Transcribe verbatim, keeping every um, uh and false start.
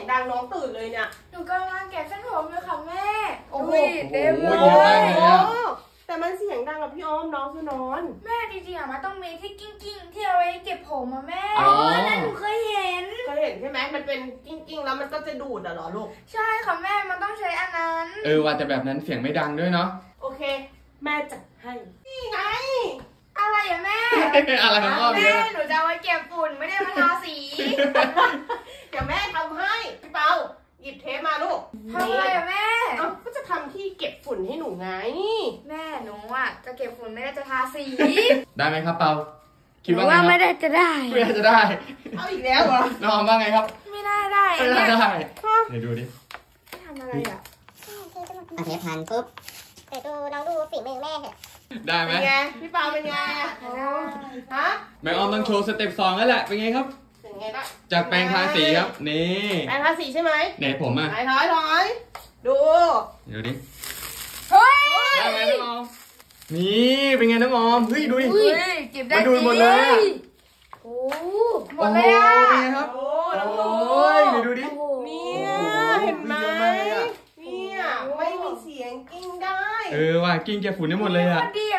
ดังน้องตื่นเลยเนี่ยหนูกำลังแกะเส้นผมอยู่ค่ะแม่โอ้ยเต็มเลเยอะมากเลยอะแต่มันเสียงดังกับพี่ออมน้องคือนอนแม่จริงๆอะมันต้องมีที่กิ้งกิ้งที่เอาไว้เก็บผมอะแม่อ๋อนั่นหนูเคยเห็นเคยเห็นใช่ไหมมันเป็นกิ้งกิ้งแล้วมันก็จะดูดอะเหรอลูกใช่ค่ะแม่มันต้องใช้อันนั้นเออว่าแต่แบบนั้นเสียงไม่ดังด้วยเนาะโอเคแม่จัดให้นี่ไงอะไรอะแม่อะไรของพ่อแม่หนูจะเอาไว้เก็บฝุ่นไม่ได้มาทาสีเดี๋ยวแม่ทำให้พี่เปาหยิบเทปมาลูกทำอะไรอะแม่ก็จะทำที่เก็บฝุ่นให้หนูไงแม่หนูอะจะเก็บฝุ่นไม่ได้จะทาสีได้ไหมครับเปาคิดว่าว่าไม่ได้จะได้ไม่ได้จะได้เอาอีกแล้วเหรอน้องว่าไงครับไม่ได้ได้ไม่ได้ได้เดี๋ยวดูดิทำอะไรอะเอาเทปพันปุ๊บเดี๋ยวดูลองดูฝีมือแม่เถอะได้ไหมเป็นไงพี่เปาเป็นไงฮะแม่ออมต้องโชว์สเต็ปสองแล้วแหละเป็นไงครับเป็นไงล่ะจากแปรงทาสีครับนี่แปรงทาสีใช่ไหมไหนผมอ่ะถอยถอยถอยดูเดี๋ยวดิเฮ้ยได้ไหมน้องออมนี่เป็นไงน้องออมเฮ้ยดูดิเก็บได้มาดูหมดเลยโอ้หมดเลยอ่ะเป็นไงครับโอ้ยดูดิเนี่ยเห็นไหมเนี่ยไม่มีเสียงกิ้งได้เออว่ะกิ้งเก็บฝุ่นได้หมดเลยอ่ะดี